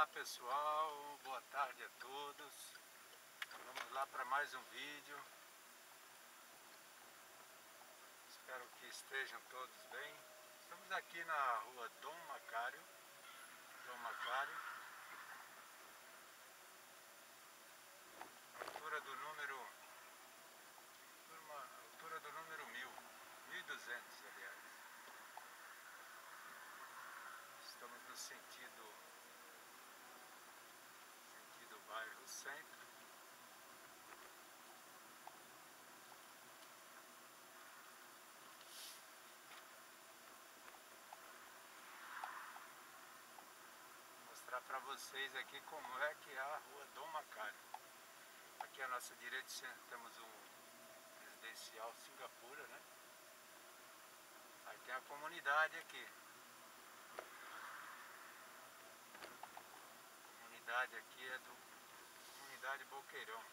Olá pessoal, boa tarde a todos. Vamos lá para mais um vídeo. Espero que estejam todos bem. Estamos aqui na rua Dom Macário. Altura do número 1200, aliás. Estamos no sentido bairro Centro. Vou mostrar para vocês aqui como é que é a rua Dom Macário. Aqui à nossa direita temos um residencial Singapura, né? Aí tem a comunidade aqui. A comunidade aqui é do Comunidade Boqueirão.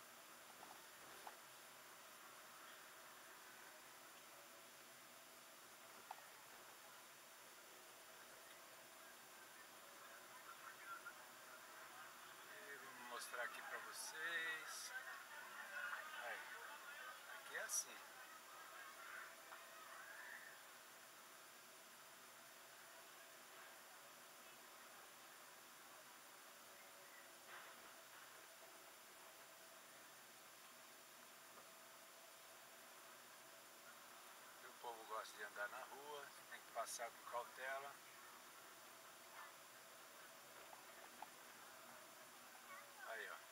E vou mostrar aqui para vocês. Aí, aqui é assim. O povo gosta de andar na rua, tem que passar com cautela. Aí, ó.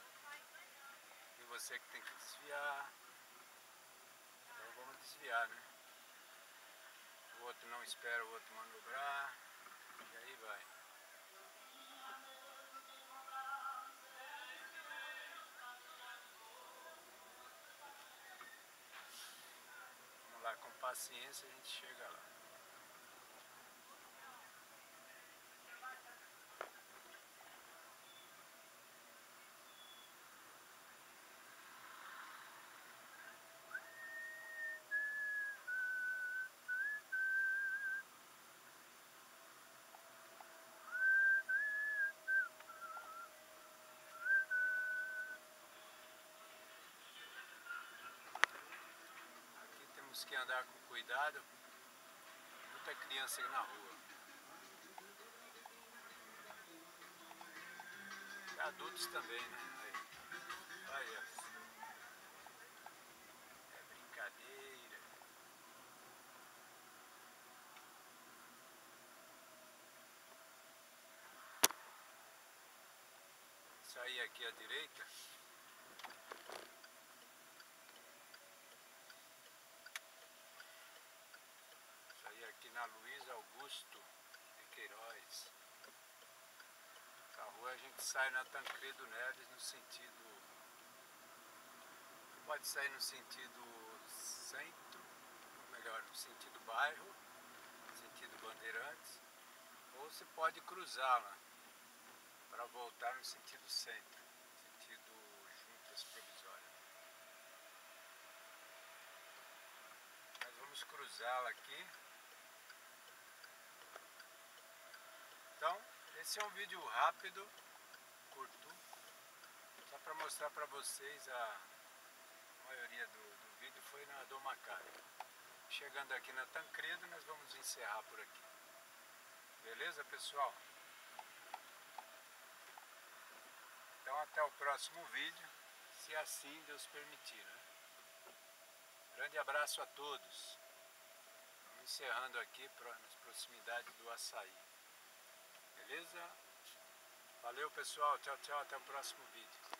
E você que tem que desviar. Então vamos desviar, né? O outro não espera o outro manobrar. E aí vai. Vamos lá, com paciência a gente chega lá. Aqui temos que andar com cuidado. Muita criança na rua. E adultos também, né? Aí, ó. É brincadeira. Sair aqui à direita. Sair aqui na Luiz Augusto de Queiroz. A rua a gente sai na Tancredo Neves no sentido... Pode sair no sentido centro, melhor, no sentido bairro, no sentido Bandeirantes, ou você pode cruzá-la para voltar no sentido centro, sentido Juntas Provisórias. Mas vamos cruzá-la aqui. Então, esse é um vídeo rápido, curto, só para mostrar para vocês a maioria do vídeo foi na Dom Macário. Chegando aqui na Tancredo, nós vamos encerrar por aqui. Beleza, pessoal? Então até o próximo vídeo, se assim Deus permitir, né? Grande abraço a todos. Vamos encerrando aqui nas proximidades do Açaí. Beleza? Valeu, pessoal. Tchau, tchau. Até o próximo vídeo.